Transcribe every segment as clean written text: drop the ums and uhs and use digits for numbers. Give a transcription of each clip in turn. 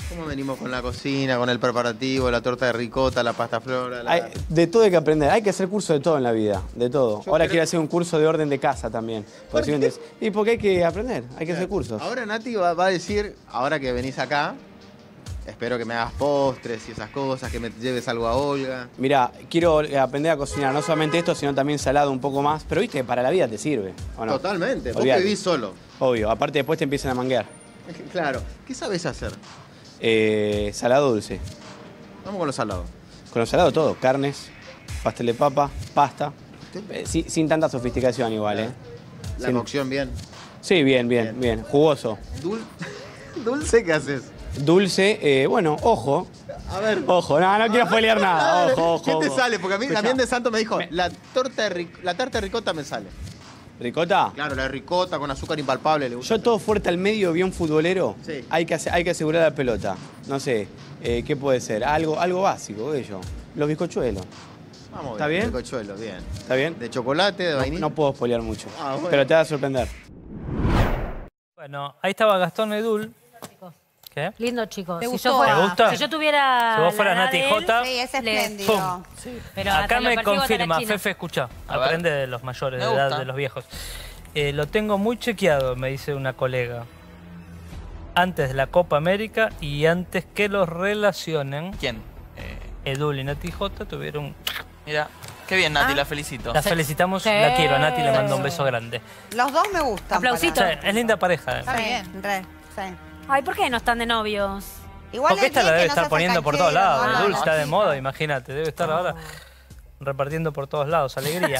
¿Cómo venimos con la cocina, con el preparativo, la torta de ricota, la pasta flora? De todo hay que aprender. Hay que hacer curso de todo en la vida, de todo. Yo Ahora creo- quiero hacer un curso de orden de casa también. ¿Por qué? Y porque hay que aprender, hay que hacer cursos. Ahora Nati va a decir, ahora que venís acá, espero que me hagas postres y esas cosas, que me lleves algo a Olga. Mirá, quiero aprender a cocinar, no solamente esto, sino también salado un poco más. Pero viste que para la vida te sirve, ¿o no? Totalmente, vos que Olvídate. vivís solo. Obvio, aparte después te empiezan a manguear. Claro, ¿qué sabés hacer? Salado dulce. Vamos con los salados. Con lo salado todo, carnes, pastel de papa, pasta. Sin tanta sofisticación igual, ¿eh? La Sin- cocción bien. Sí, bien. Jugoso. ¿Dulce qué haces? Dulce, bueno, ojo. A ver. Ojo, no quiero spoilear nada. Ojo. ¿Qué te sale? Porque a mí Escuchá. también de Santo me dijo, la tarta de ricota me sale. ¿Ricota? Claro, la de ricota con azúcar impalpable le gusta. Yo todo fuerte al medio, bien futbolero, Sí. hay que asegurar la pelota. No sé, ¿qué puede ser? Algo básico, ello. Los bizcochuelos. Vamos ¿Está bien? Cochuelo, bien. ¿Está bien? De chocolate, de vainilla. No puedo spoilear mucho, Bueno. pero te va a sorprender. Bueno, ahí estaba Gastón Edul. ¿Qué? Lindo chico. ¿Te Si gustó? yo fuera- ¿Te gusta? Si yo tuviera Si vos fueras la edad Nati de él, Jota. Sí, es le- espléndido. pero hasta Acá lo me percibo hasta la confirma, China. Fefe, escucha. A ver. Aprende de los mayores, Me de edad, gusta. de los viejos. Lo tengo muy chequeado, me dice una colega. Antes de la Copa América y antes que los relacionen, ¿Quién? Edul y Nati Jota tuvieron... Mira, qué bien, Nati, la felicito. La felicitamos, Sí. la quiero. A Nati le mando un beso grande. Los dos me gustan. Aplausito. Sí, es linda pareja. Está bien. Sí. Ay, ¿por qué no están de novios? Igual Porque es esta la bien debe que no estar seas poniendo por todos canchero, lados. ¿no? Edul está de Sí. moda, imagínate. Debe estar ahora repartiendo por todos lados. Alegría.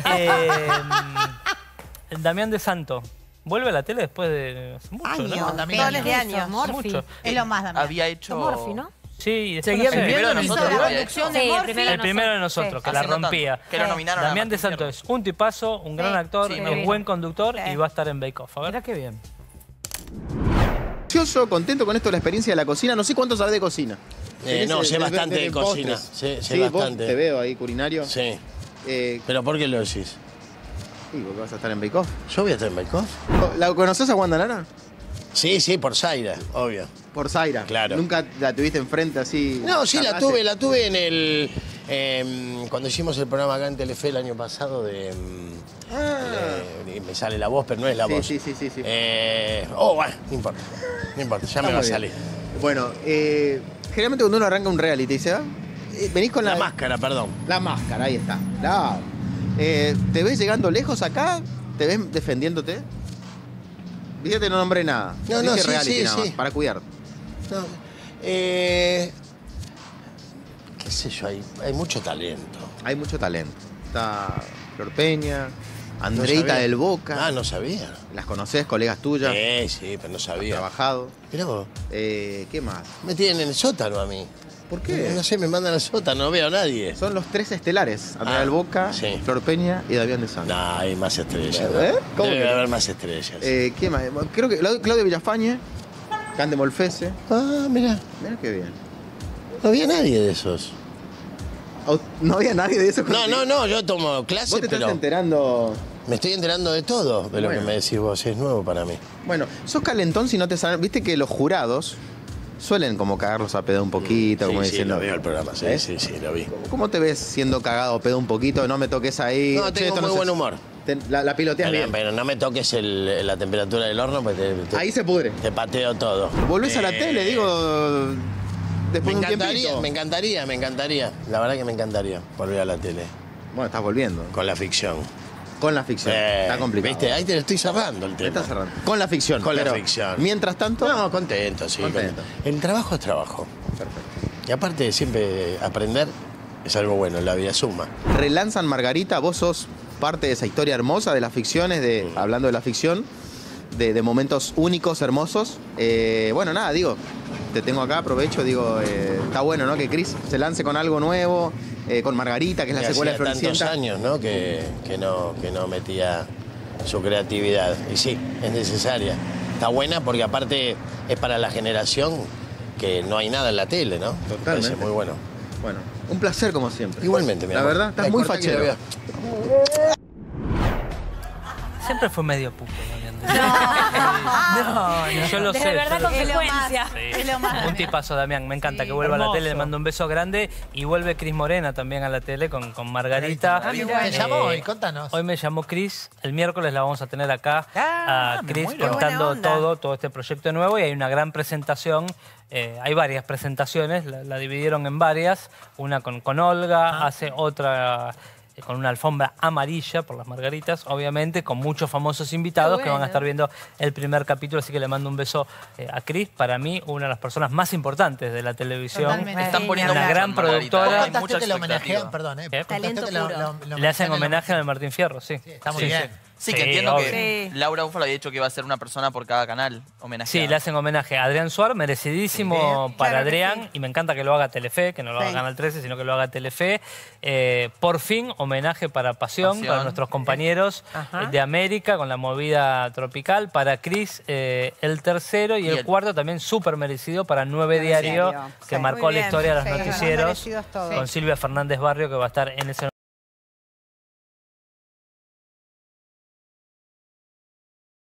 Damián de Santo. Vuelve a la tele después de hace mucho, Años, ¿no? También. miles de Eso, años. Morphy. Mucho. Es lo más, Damián. Había hecho... Morphy, ¿no? Sí, y después Seguía no sé. viviendo viviendo Primero de hizo nosotros, la había conducción Sí, de Morphy. primero El primero de nosotros, que la Haciendo rompía. tanto, que lo nominaron a Damián de Martín Santo Fierro. es un tipazo, un gran actor, Sí, es me buen conductor Sí. y va a estar en Bake Off. A ver. Mirá qué bien. Ansioso, contento con esto de la experiencia de la cocina. No sé cuánto sabés de cocina. No, sé bastante de cocina. postres. Sé Sí, vos bastante. te veo ahí, culinario. Sí. Eh, ¿Pero por qué lo decís? sí, porque vas a estar en Bake Off. ¿Yo voy a estar en Bake Off? ¿La conoces a Wanda Nara? Sí, por Zaira, obvio. Por Zaira. Claro. ¿Nunca la tuviste enfrente así? No, sí, la ¿Charlaste? tuve en el... cuando hicimos el programa acá en Telefe el año pasado de... y me sale la voz, pero no es la voz. Sí. Bueno, no importa. No importa, ya me Está va a muy bien. salir. Bueno, generalmente cuando uno arranca un reality, dice, venís con La máscara, perdón. La máscara, ahí está. Claro. ¿Te ves llegando lejos acá? ¿Te ves defendiéndote? Fíjate, no nombré nada. No, Dije sí, reality sí, nada más, sí. para cuidarte. No, qué sé yo, hay mucho talento. Hay mucho talento. Está Flor Peña, Andreita sabía. del Boca. Ah, no sabía. ¿Las conocés, colegas tuyas? Sí, pero no sabía. Trabajado. Mirá vos, ¿Qué más? me tienen en el sótano a mí. ¿Por qué? No sé, me mandan al sótano, no veo a nadie. Son los tres estelares. Andrea del Boca, sí. Flor Peña y Damián de Santos. No, hay más estrellas. ¿Eh? ¿Cómo Debe que no? haber más estrellas. ¿Qué más? Creo que Claudia Villafañe, Cande Molfese. Ah, mira, Mira qué bien. no había nadie de esos. No había nadie de eso. No, yo tomo clases, Vos te estás pero enterando. me estoy enterando de todo de lo Bueno. que me decís vos. Es nuevo para mí. Bueno, sos calentón si no te saben. Viste que los jurados suelen como cagarlos a pedo un poquito, como sí, diciendo. lo veo el programa, sí, ¿Eh? sí, lo vi. ¿Cómo te ves siendo cagado a pedo un poquito? No me toques ahí. No, Che, tengo esto muy se- buen humor. La piloteas bien. Pero no me toques la temperatura del horno, pues Ahí se pudre. te pateo todo. Volvés a la tele, digo. Me Después de un tiempito. me encantaría. La verdad que me encantaría volver a la tele. Bueno, estás volviendo. Con la ficción. Con la ficción. Está complicado. ¿Viste? Ahí te lo estoy cerrando el Me tema. estás cerrando. Con la ficción. Con la pero ficción. Mientras tanto. No, contento, sí. Contento. El trabajo es trabajo. Perfecto. Y aparte de siempre aprender es algo bueno, en la vida suma. Relanzan Margarita, vos sos parte de esa historia hermosa de las ficciones, hablando de la ficción, de momentos únicos, hermosos. Bueno, nada, digo, te tengo acá, aprovecho, digo, está bueno, ¿no? Que Cris se lance con algo nuevo, con Margarita, que es la Que secuela de hacía tantos Floricienta. años, ¿no? Que no metía su creatividad. Y sí, es necesaria. Está buena porque aparte es para la generación que no hay nada en la tele, ¿no? Totalmente. Parece muy bueno. Bueno, un placer como siempre. Igualmente, mi La amor. verdad, estás Ay, muy corta que fachero. lo veo. Siempre fue medio puto, Damián. Yo lo sé. De verdad yo lo sé. consecuencia. Es lo más. Un tipazo, Damián. Me encanta Sí. que vuelva a la Hermoso. tele. Le mando un beso grande. Y vuelve Cris Morena también a la tele con Margarita. qué ¿Te bueno. llamó hoy? Contanos. Hoy me llamó Cris. El miércoles la vamos a tener acá a me Cris muero. contando Qué buena onda. todo este proyecto nuevo. Y hay una gran presentación. Hay varias presentaciones. La dividieron en varias. Una con Olga. Hace otra con una alfombra amarilla por las Margaritas, obviamente, con muchos famosos invitados que van a estar viendo el primer capítulo, así que le mando un beso a Cris, para mí una de las personas más importantes de la televisión. Totalmente. Están poniendo Una mucho gran en Margarita. productora. Vos Hay contaste mucha que lo homenajean, expectativa. perdón, ¿Qué? contaste Talento que lo puro. Le hacen homenajean homenaje al Martín Fierro, sí. Está muy bien. Sí, que entiendo obvio. que Laura Búfalo había dicho que iba a ser una persona por cada canal homenajeada. Sí, le hacen homenaje a Adrián Suárez, merecidísimo Sí, para claro que Adrián, sí. y me encanta que lo haga Telefe, que no lo haga Sí. Canal 13, sino que lo haga Telefe. Por fin, homenaje para Pasión. Para nuestros compañeros de América, con la movida tropical. Para Cris, el tercero, y el cuarto también súper merecido para 9 Diario, que Sí. marcó Muy la bien, historia de los sí, noticieros, merecidos todos. con Silvia Fernández Barrio, que va a estar en ese